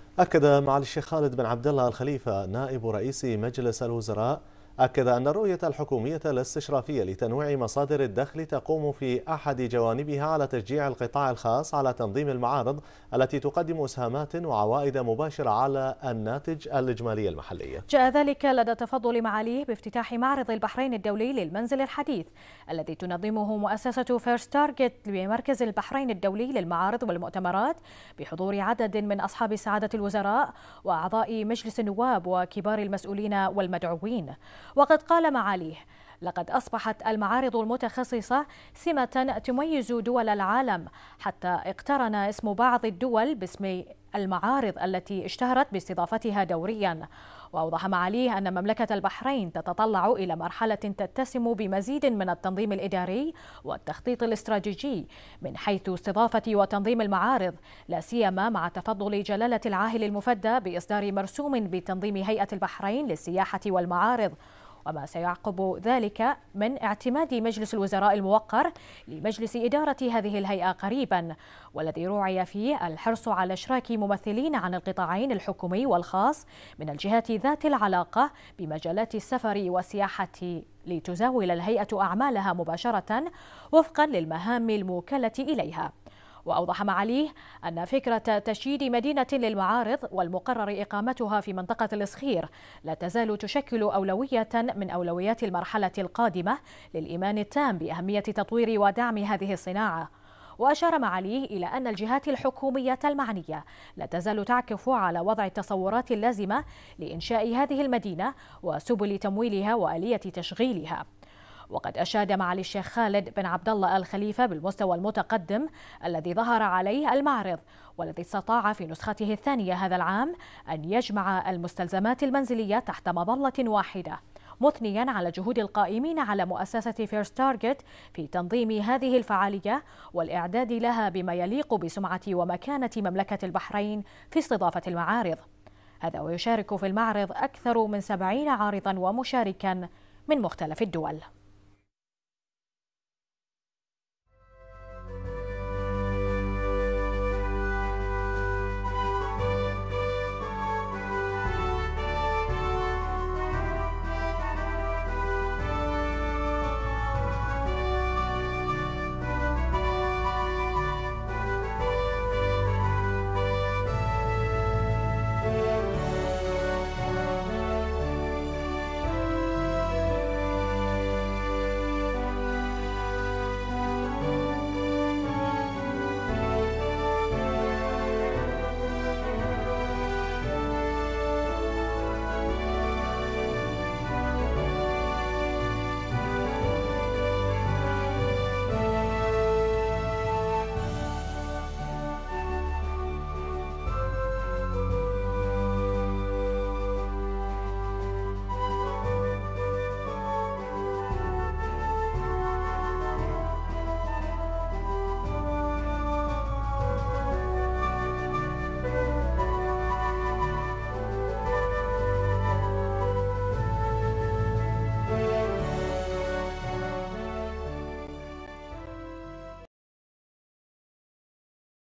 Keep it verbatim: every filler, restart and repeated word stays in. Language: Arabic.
أكد معالي الشيخ خالد بن عبد الله الخليفة نائب رئيس مجلس الوزراء أكد أن الرؤية الحكومية الاستشرافية لتنويع مصادر الدخل تقوم في أحد جوانبها على تشجيع القطاع الخاص على تنظيم المعارض التي تقدم إسهامات وعوائد مباشرة على الناتج الإجمالي المحلي. جاء ذلك لدى تفضل معاليه بافتتاح معرض البحرين الدولي للمنزل الحديث الذي تنظمه مؤسسة فيرست تارجت بمركز البحرين الدولي للمعارض والمؤتمرات بحضور عدد من أصحاب سعادة الوزراء وأعضاء مجلس النواب وكبار المسؤولين والمدعوين. وقد قال معاليه: لقد أصبحت المعارض المتخصصة سمة تميز دول العالم، حتى اقترن اسم بعض الدول باسم المعارض التي اشتهرت باستضافتها دوريا. وأوضح معاليه أن مملكة البحرين تتطلع إلى مرحلة تتسم بمزيد من التنظيم الإداري والتخطيط الاستراتيجي من حيث استضافة وتنظيم المعارض، لا سيما مع تفضل جلالة العاهل المفدى بإصدار مرسوم بتنظيم هيئة البحرين للسياحة والمعارض، وما سيعقب ذلك من اعتماد مجلس الوزراء الموقر لمجلس إدارة هذه الهيئة قريبا، والذي روعي فيه الحرص على إشراك ممثلين عن القطاعين الحكومي والخاص من الجهات ذات العلاقة بمجالات السفر والسياحة لتزاول الهيئة أعمالها مباشرة وفقا للمهام الموكلة إليها. وأوضح معاليه أن فكرة تشييد مدينة للمعارض والمقرر إقامتها في منطقة الإصخير لا تزال تشكل أولوية من أولويات المرحلة القادمة للإيمان التام بأهمية تطوير ودعم هذه الصناعة. وأشار معاليه إلى أن الجهات الحكومية المعنية لا تزال تعكف على وضع التصورات اللازمة لإنشاء هذه المدينة وسبل تمويلها وآلية تشغيلها. وقد أشاد معالي الشيخ خالد بن عبد الله الخليفة بالمستوى المتقدم الذي ظهر عليه المعرض، والذي استطاع في نسخته الثانية هذا العام أن يجمع المستلزمات المنزلية تحت مظلة واحدة، مثنيا على جهود القائمين على مؤسسة فيرست تارجت في تنظيم هذه الفعالية والإعداد لها بما يليق بسمعة ومكانة مملكة البحرين في استضافة المعارض. هذا ويشارك في المعرض أكثر من سبعين عارضا ومشاركا من مختلف الدول.